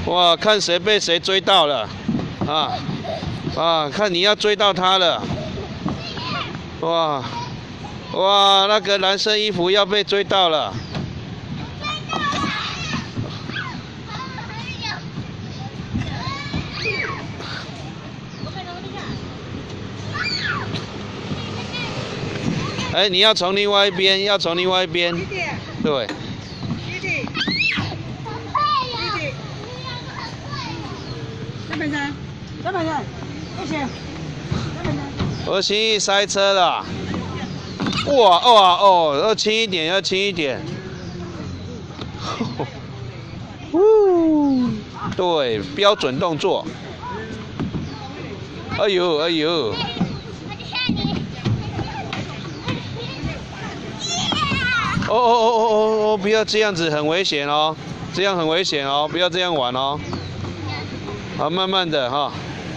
哇，看谁被谁追到了，看你要追到他了，哇，那个蓝色衣服要被追到了。哎，你要从另外一边，对。 我轻易塞车了，要轻一点，对，标准动作。哎呦！哦，不要这样子，很危险哦，这样很危险哦，不要这样玩哦。好，慢慢的哈。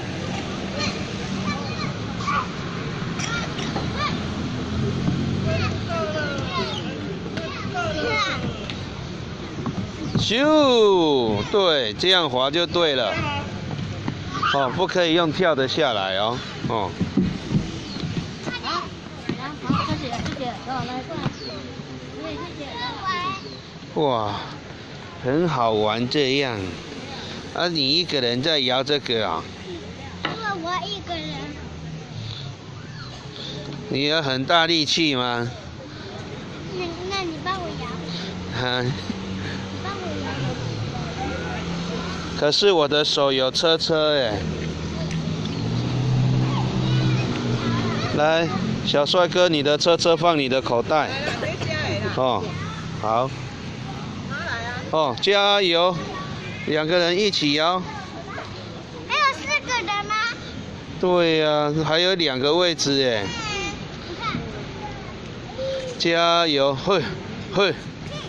咻，对，这样滑就对了。哦，不可以用跳的下来哦。好，谢谢，来过来。哇，很好玩这样。啊，你一个人在摇这个啊？因为我一个人。你有很大力气吗？那你帮我摇。你帮我摇。可是我的手有车哎。来，小帅哥，你的车放你的口袋。哦，好。哦，加油！2个人一起摇。还有4个人吗？对呀，还有2个位置哎。加油！嘿，